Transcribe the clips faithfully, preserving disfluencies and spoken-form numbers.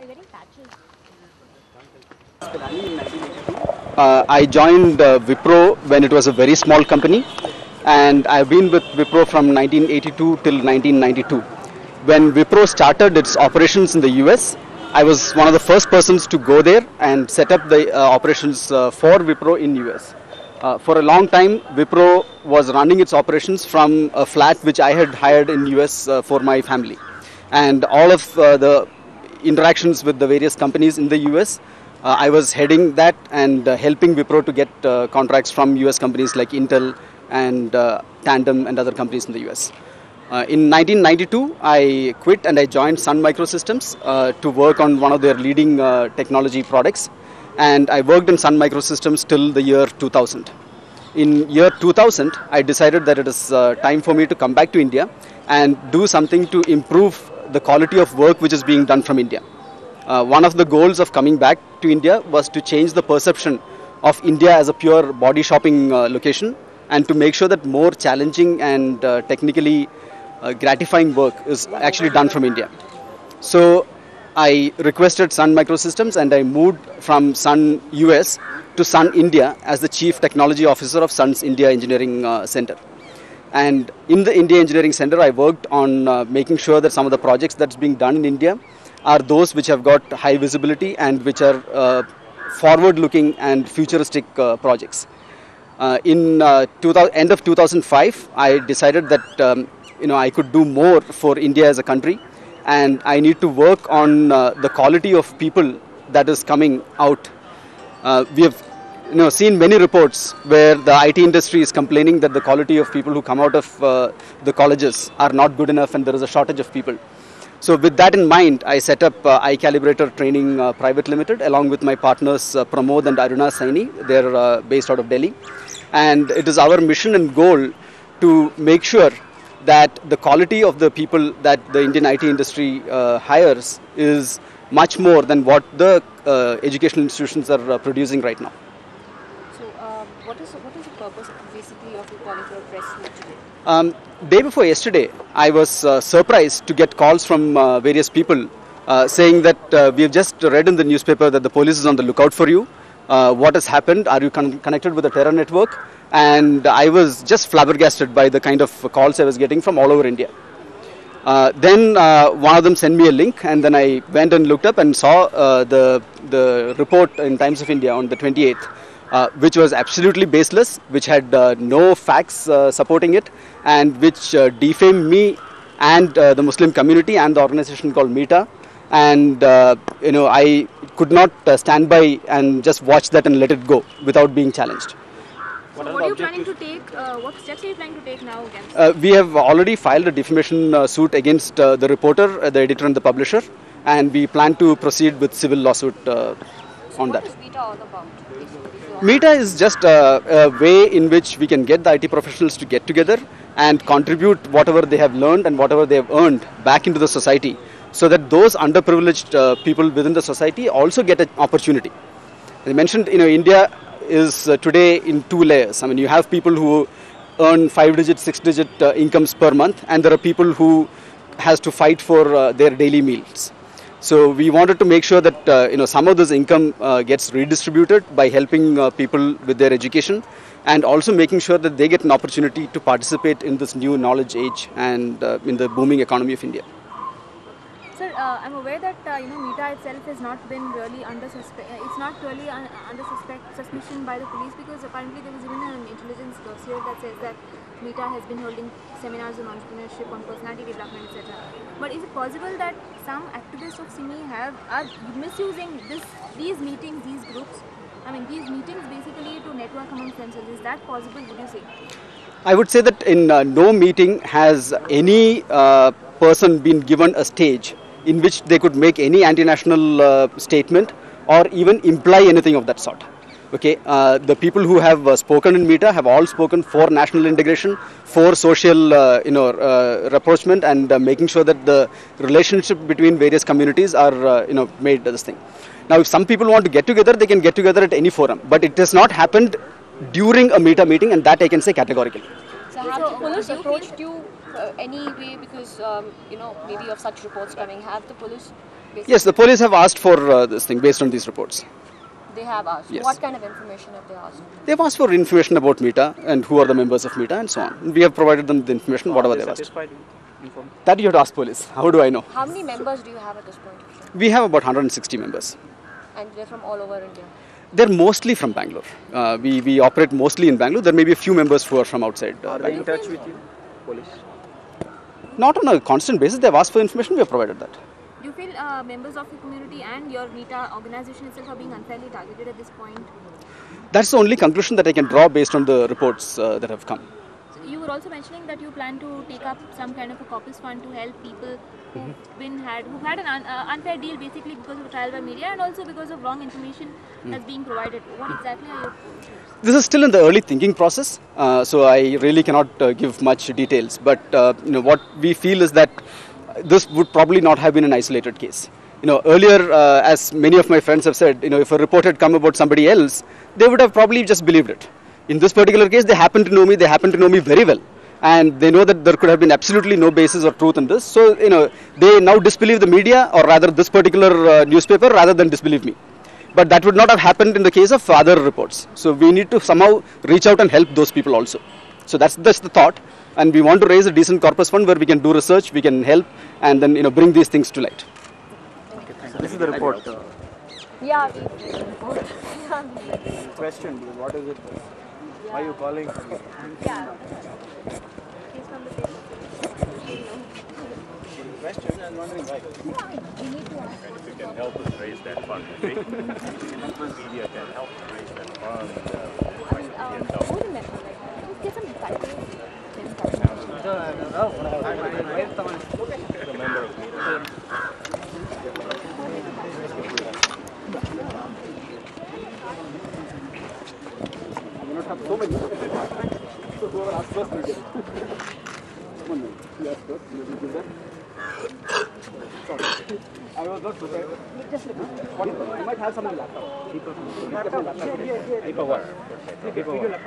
Uh, I joined uh, Wipro when it was a very small company, and I've been with Wipro from nineteen eighty-two till nineteen ninety-two. When Wipro started its operations in the U S, I was one of the first persons to go there and set up the uh, operations uh, for Wipro in U S. Uh, for a long time, Wipro was running its operations from a flat which I had hired in U S uh, for my family. And all of uh, the interactions with the various companies in the U S, uh, I was heading that and uh, helping Wipro to get uh, contracts from U S companies like Intel and uh, Tandem and other companies in the U S. Uh, in nineteen ninety-two, I quit and I joined Sun Microsystems uh, to work on one of their leading uh, technology products. And I worked in Sun Microsystems till the year two thousand. In year two thousand, I decided that it is uh, time for me to come back to India and do something to improve the quality of work which is being done from India. Uh, one of the goals of coming back to India was to change the perception of India as a pure body shopping uh, location, and to make sure that more challenging and uh, technically uh, gratifying work is actually done from India. So I requested Sun Microsystems and I moved from Sun U S to Sun India as the Chief Technology Officer of Sun's India Engineering uh, Center. And in the India Engineering Center, I worked on uh, making sure that some of the projects that's being done in India are those which have got high visibility and which are uh, forward-looking and futuristic uh, projects. Uh, in uh, end of two thousand five, I decided that um, you know I could do more for India as a country, and I need to work on uh, the quality of people that is coming out. Uh, we have you know, seen many reports where the I T industry is complaining that the quality of people who come out of uh, the colleges are not good enough and there is a shortage of people. So with that in mind, I set up uh, iCalibrator Training uh, Private Limited along with my partners uh, Pramod and Aruna Saini. They're uh, based out of Delhi. And it is our mission and goal to make sure that the quality of the people that the Indian I T industry uh, hires is much more than what the uh, educational institutions are uh, producing right now. So, uh, what is what is the purpose basically of you calling for a press meet today? Um, day before yesterday, I was uh, surprised to get calls from uh, various people uh, saying that uh, we have just read in the newspaper that the police is on the lookout for you. Uh, what has happened? Are you con connected with a terror network? And I was just flabbergasted by the kind of calls I was getting from all over India. Uh, then uh, one of them sent me a link, and then I went and looked up and saw uh, the the report in Times of India on the twenty-eighth, uh, which was absolutely baseless, which had uh, no facts uh, supporting it, and which uh, defamed me and uh, the Muslim community and the organization called MITA. And uh, you know, I could not uh, stand by and just watch that and let it go without being challenged. So what, what are you planning to take, uh, what steps are you planning to take now against? Uh, we have already filed a defamation uh, suit against uh, the reporter, uh, the editor and the publisher, and we plan to proceed with civil lawsuit uh, so on what that. What is MITA all about? MITA is just a, a way in which we can get the I T professionals to get together and contribute whatever they have learned and whatever they have earned back into the society, so that those underprivileged uh, people within the society also get an opportunity. As I mentioned, you know, India is uh, today in two layers. I mean, you have people who earn five-digit, six-digit uh, incomes per month, and there are people who has to fight for uh, their daily meals. So we wanted to make sure that uh, you know some of this income uh, gets redistributed by helping uh, people with their education, and also making sure that they get an opportunity to participate in this new knowledge age and uh, in the booming economy of India. Sir, uh, I'm aware that uh, you know MITA itself has not been really under suspect. It's not really un under suspect suspicion by the police, because apparently there was even an intelligence dossier that says that MITA has been holding seminars on entrepreneurship, on personality development, et cetera. But is it possible that some activists of SIMI have are misusing this these meetings, these groups? I mean, these meetings basically to network amongst themselves. Is that possible? Would you say? I would say that in uh, no meeting has any uh, person been given a stage in which they could make any anti-national uh, statement or even imply anything of that sort. Okay, uh, the people who have uh, spoken in MITA have all spoken for national integration, for social, uh, you know, uh, rapprochement, and uh, making sure that the relationship between various communities are, uh, you know, made this thing. Now, if some people want to get together, they can get together at any forum, but it has not happened during a MITA meeting, and that I can say categorically. So, have the police approached you uh, any way, because um, you know, maybe of such reports coming, have the police basically, Yes, the police have asked for uh, this thing based on these reports. they have asked? Yes. What kind of information have they asked? They've asked for information about Mita and who are the members of Mita and so on. We have provided them the information, whatever they've asked. Informed? That you have to ask police. How do I know? How many members do you have at this point of time? We have about one hundred sixty members. And they're from all over India. They're mostly from Bangalore. Uh, we, we operate mostly in Bangalore. There may be a few members who are from outside uh, Are they in Bangalore. touch with you, police? Not on a constant basis. They've asked for information. We have provided that. Do you feel uh, members of your community and your Mita organization itself are being unfairly targeted at this point? That's the only conclusion that I can draw based on the reports uh, that have come. So you were also mentioning that you plan to take up some kind of a corpus fund to help people who've been had who've had an un, uh, unfair deal basically because of trial by media and also because of wrong information that's being provided. What exactly are your This is still in the early thinking process, uh, so I really cannot uh, give much details. But uh, you know, what we feel is that this would probably not have been an isolated case. You know, earlier, uh, as many of my friends have said, you know, if a report had come about somebody else, they would have probably just believed it. In this particular case, they happen to know me. They happen to know me very well, and they know that there could have been absolutely no basis or truth in this. So, you know, they now disbelieve the media, or rather, this particular uh, newspaper, rather than disbelieve me. But that would not have happened in the case of other reports. So we need to somehow reach out and help those people also. So that's that's the thought, and we want to raise a decent corpus fund where we can do research, we can help, and then you know bring these things to light. This is the report. Uh, Yeah. question, what is it? Why are you calling? yeah. He's from the paper. Question, I'm wondering why. If you can help us raise that fund, okay? Media can help raise that fund. Uh, Um, who the member? Like, just get some titles. the member of media. I was not prepared. I might have some laptop. Keep aware. Keep aware.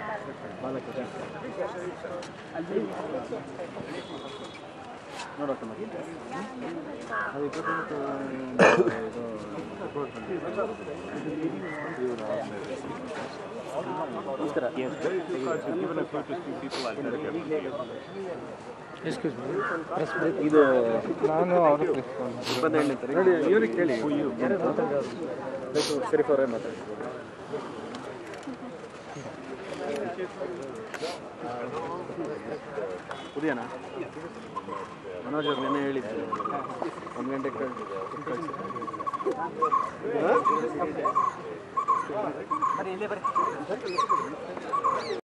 Yes, because you've given a few to few people, I'll tell you. Excuse me ಇದು ನಾನು ಅವರು ಇಪ್ಪತ್ತೆರಡನೇ ನೋಡಿ ಇವ್ರಿಗೆ ಕೇಳಿ ಶರೀಫ್ ಅವರೇ ಮಾತಾಡ್ತೀವಿ ಉದಯನಾ ಮನೋಜ್ ಅವ್ರು ನೆನ್ನೆ ಹೇಳಿದ್ರು ಒಂದು ಗಂಟೆ ಕಳಿಸಿ